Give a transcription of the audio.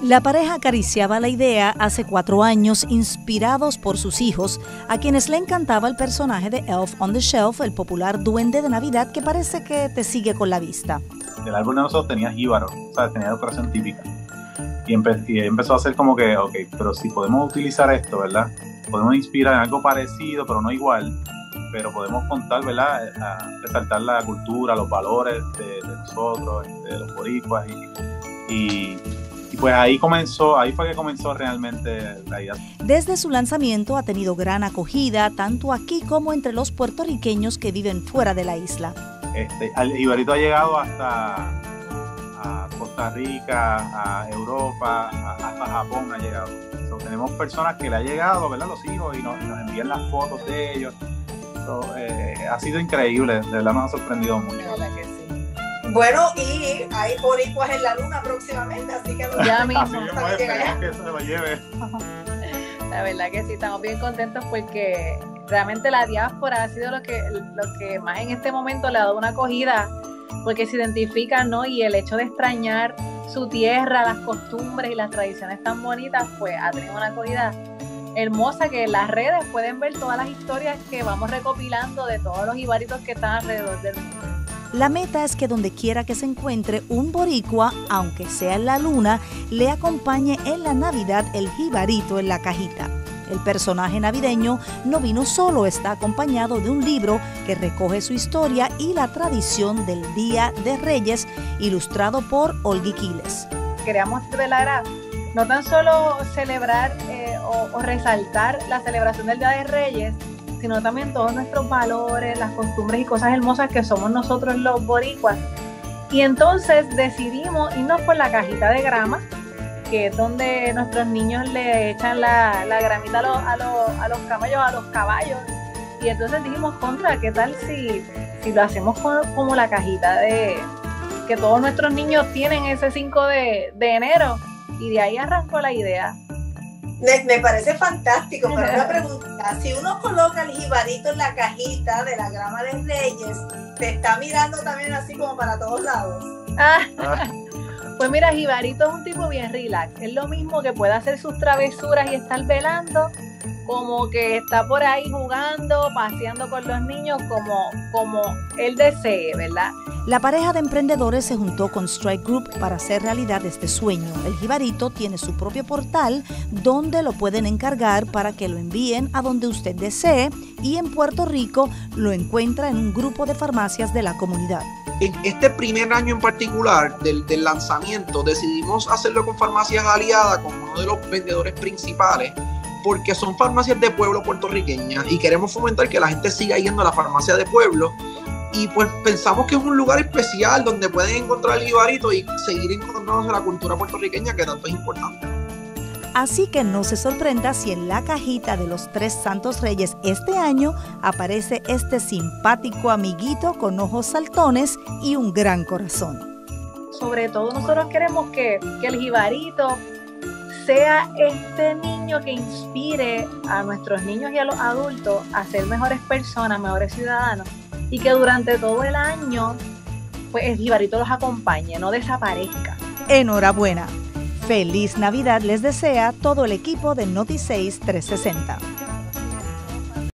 La pareja acariciaba la idea hace 4 años, inspirados por sus hijos, a quienes le encantaba el personaje de Elf on the Shelf, el popular duende de Navidad que parece que te sigue con la vista. El árbol de nosotros tenía jíbaro, o sea, tenía decoración típica. Y empezó a hacer como que, ok, pero si podemos utilizar esto, ¿verdad? Podemos inspirar en algo parecido, pero no igual. Pero podemos contar, ¿verdad? Resaltar la cultura, los valores de nosotros, de los boricuas. Y pues ahí fue que comenzó realmente la idea. Desde su lanzamiento ha tenido gran acogida, tanto aquí como entre los puertorriqueños que viven fuera de la isla. El jibarito ha llegado hasta a Costa Rica, a Europa, hasta Japón ha llegado. Tenemos personas que le ha llegado, ¿verdad? Los hijos, y nos envían las fotos de ellos. Ha sido increíble, de verdad nos ha sorprendido mucho. Que sí. Bueno, y hay boricuas en la luna próximamente, así que ya mismo. Así mismo esperemos que eso se lo lleve. La verdad que sí, estamos bien contentos porque realmente la diáspora ha sido lo que más en este momento le ha dado una acogida, porque se identifican, ¿no? Y el hecho de extrañar su tierra, las costumbres y las tradiciones tan bonitas, pues ha tenido una acogida hermosa, que en las redes pueden ver todas las historias que vamos recopilando de todos los jibaritos que están alrededor del mundo. La meta es que donde quiera que se encuentre un boricua, aunque sea en la luna, le acompañe en la Navidad el jibarito en la cajita. El personaje navideño no vino solo, está acompañado de un libro que recoge su historia y la tradición del Día de Reyes, ilustrado por Olgi Quiles. Queríamos velar no tan solo celebrar o resaltar la celebración del Día de Reyes, sino también todos nuestros valores, las costumbres y cosas hermosas que somos nosotros los boricuas. Y entonces decidimos irnos por la cajita de grama, que es donde nuestros niños le echan la gramita a los caballos. Y entonces dijimos, ¿qué tal si lo hacemos como la cajita de que todos nuestros niños tienen ese 5 de enero? Y de ahí arrancó la idea. Me parece fantástico, pero una pregunta, si uno coloca el jibarito en la cajita de la grama de Reyes, ¿te está mirando también así como para todos lados? Pues mira, jibarito es un tipo bien relax, es lo mismo que puede hacer sus travesuras y estar velando, como que está por ahí jugando, paseando con los niños, como él desee, ¿verdad? La pareja de emprendedores se juntó con Strike Group para hacer realidad este sueño. El jibarito tiene su propio portal donde lo pueden encargar para que lo envíen a donde usted desee, y en Puerto Rico lo encuentra en un grupo de farmacias de la comunidad. En este primer año en particular del lanzamiento decidimos hacerlo con Farmacias Aliadas, con uno de los vendedores principales, porque son farmacias de pueblo puertorriqueñas y queremos fomentar que la gente siga yendo a la farmacia de pueblo. Y pues pensamos que es un lugar especial donde pueden encontrar el jibarito y seguir encontrándose la cultura puertorriqueña, que tanto es importante. Así que no se sorprenda si en la cajita de los 3 Santos Reyes este año aparece este simpático amiguito con ojos saltones y un gran corazón. Sobre todo nosotros queremos que el jibarito sea este niño que inspire a nuestros niños y a los adultos a ser mejores personas, mejores ciudadanos, y que durante todo el año pues el jibarito los acompañe, no desaparezca. Enhorabuena. Feliz Navidad les desea todo el equipo de Noti6 360.